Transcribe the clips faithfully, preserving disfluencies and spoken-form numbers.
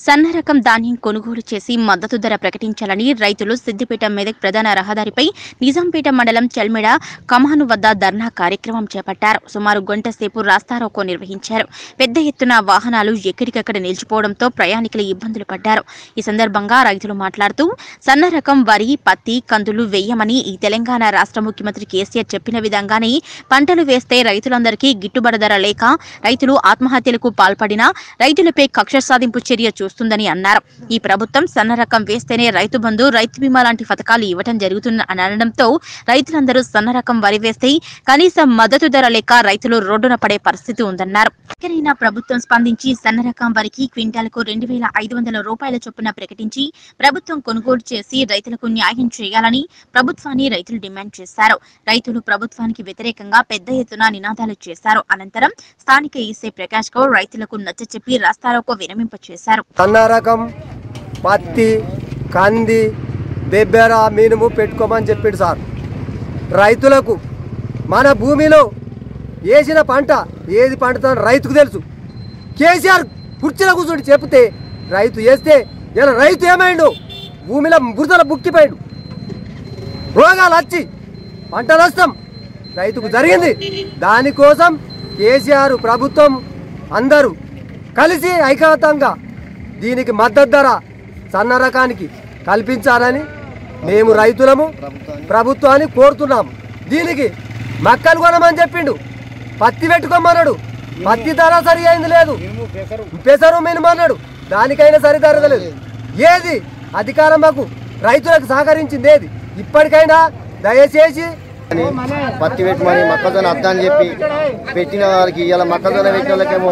సన్న రకం ధాన్యం కొనుగోలు చేసి మద్దతు ధర ప్రకటించాలని రైతులు సిద్దిపేట మెదక్ ప్రధాన రహదారిపై నిజాంపేట మండలం చెల్మెడ కమాను వద్ద ధర్నా కార్యక్రమం చేపట్టారు. సుమారు గంట సేపు రాస్తారోకో నిర్వహించారు. పెద్ద ఎత్తున వాహనాలు ఎక్కడికక్కడ నిలిచిపోవడంతో ప్రయాణికులు ఇబ్బందులు పడ్డారు. ఈ సందర్భంగా రైతులు మాట్లాడుతూ సన్న రకం వరి, పత్తి, కందులు వేయమని ఈ తెలంగాణ రాష్ట్ర ముఖ్యమంత్రి కేసీఆర్ చెప్పిన విధంగానే పంటలు వేస్తే రైతులందరికీ గిట్టుబాటు ధర లేక రైతులు ఆత్మహత్యలకు పాల్పడినా రైతులపై కక్ష సాధింపు చర్య చూస్తుందని అన్నారు. ఈ ప్రభుత్వం సన్న రకం వేస్తేనే రైతు బంధు, రైతు బీమా లాంటి పథకాలు ఇవ్వడం జరుగుతుందని అనడంతో రైతులందరూ సన్న రకం వరి వేస్తే కనీసం మద్దతు ధర లేక రైతులు రోడ్డున పడే పరిస్థితి ఉందన్నారు. ఎక్కడైనా ప్రభుత్వం స్పందించి సన్న రకం వరికి క్వింటాలకు రెండు వేల ఐదు వందల రూపాయల చొప్పున ప్రకటించి ప్రభుత్వం కొనుగోలు చేసి రైతులకు న్యాయం చేయాలని ప్రభుత్వాన్ని రైతులు డిమాండ్ చేశారు. రైతులు ప్రభుత్వానికి వ్యతిరేకంగా పెద్ద ఎత్తున నినాదాలు చేశారు. అనంతరం స్థానిక ఈసీ ప్రకాష్ గౌడ్ రైతులకు నచ్చచెప్పి రాస్తారోకో విరమింప చేశారు. సన్న రకం పత్తి, కంది, బెబ్బెర, మినుము పెట్టుకోమని చెప్పాడు సార్. రైతులకు మన భూమిలో వేసిన పంట ఏది పండుతుందో రైతుకు తెలుసు. కేసీఆర్ కుర్చీలో కూర్చొని చెప్తే రైతు వేస్తే ఇలా రైతు ఏమైండు, భూమిలో బురదల బుక్కిపోయాడు, రోగాలు వచ్చి పంట నష్టం రైతుకు జరిగింది. దానికోసం కేసీఆర్ ప్రభుత్వం అందరూ కలిసి ఐకమత్యంగా దీనికి మద్దతు ధర సన్న రకానికి కల్పించాలని మేము రైతులము ప్రభుత్వాన్ని కోరుతున్నాము. దీనికి మక్కలు కొనమని చెప్పిండు, పత్తి పెట్టుకోమన్నాడు, పత్తి ధర సరి అయింది లేదు, పెసరు మినుమన్నాడు, దానికైనా సరి ధర లేదు. ఏది అధికారం మాకు రైతులకు సహకరించింది ఏది? ఇప్పటికైనా దయచేసి పత్తి పెట్టమని మొక్కజొన్న అద్దాన్ని చెప్పి పెట్టిన వాళ్ళకి ఇలా మొక్కజొన్న పెట్టిన వాళ్ళకేమో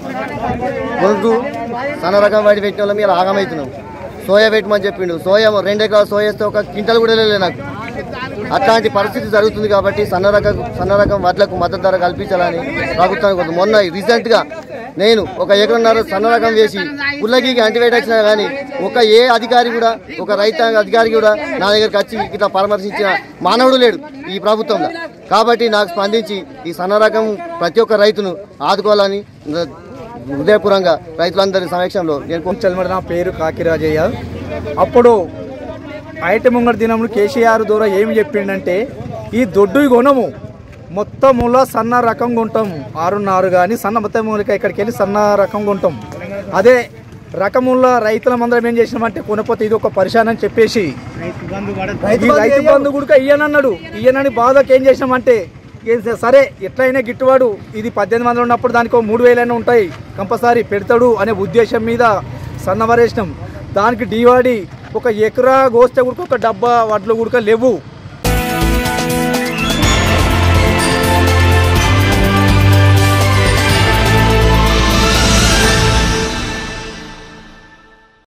ముందు సన్న రకం వాడి పెట్టిన వాళ్ళ మీద ఆగమవుతున్నాం. సోయా పెట్టమని చెప్పిండు, సోయా రెండు ఎకరాలు సోయా వేస్తే ఒక క్వింటల్ కూడా లేదు నాకు. అట్లాంటి పరిస్థితి జరుగుతుంది కాబట్టి సన్న రకం సన్న రకం వడ్లకు మద్దతు ధర కల్పించాలని ప్రభుత్వానికి. మొన్న రీసెంట్గా నేను ఒక ఎకరన్నర సన్న రకం వేసి పుల్లగికి అంటివేట్ వచ్చినా కానీ ఒక ఏ అధికారి కూడా, ఒక రైతాంగ అధికారి కూడా నా దగ్గరికి వచ్చి ఇట్లా పరామర్శించిన మానవుడు లేడు ఈ ప్రభుత్వంలో. కాబట్టి నాకు స్పందించి ఈ సన్న రకం ప్రతి ఒక్క రైతును ఆదుకోవాలని హృదయపూర్వంగా రైతులందరి సమక్షంలో నేను చెల్మడ. నా పేరు కాకిరాజయ్య. అప్పుడు ఐటి ముంగడి దినములు కేసీఆర్ ద్వారా ఏమి చెప్పిండంటే ఈ దొడ్డు కొనము, మొత్తములో సన్న రకం కొంటాము, ఆరున్నర కానీ సన్న మొత్తం మూలిక ఇక్కడికి వెళ్ళి సన్న రకం కొంటాం. అదే రకముల రైతుల మందరం ఏం చేసినామంటే కొనపోతే ఇది ఒక పరిశాన్ అని చెప్పేసి ఈ రైతు బంధు కూడా ఇయ్యనన్నాడు. ఇయ్యనని బాధకు ఏం చేసినామంటే సరే ఎట్లయినా గిట్టుబాటు ఇది పద్దెనిమిది వందలు ఉన్నప్పుడు దానికి మూడు వేలైనా ఉంటాయి కంపల్సరీ పెడతాడు అనే ఉద్దేశం మీద సన్నవరేసినాం. దానికి డీవాడి ఒక ఎకరా గోస్తే కూడా ఒక డబ్బా వడ్లు కూడా లేవు.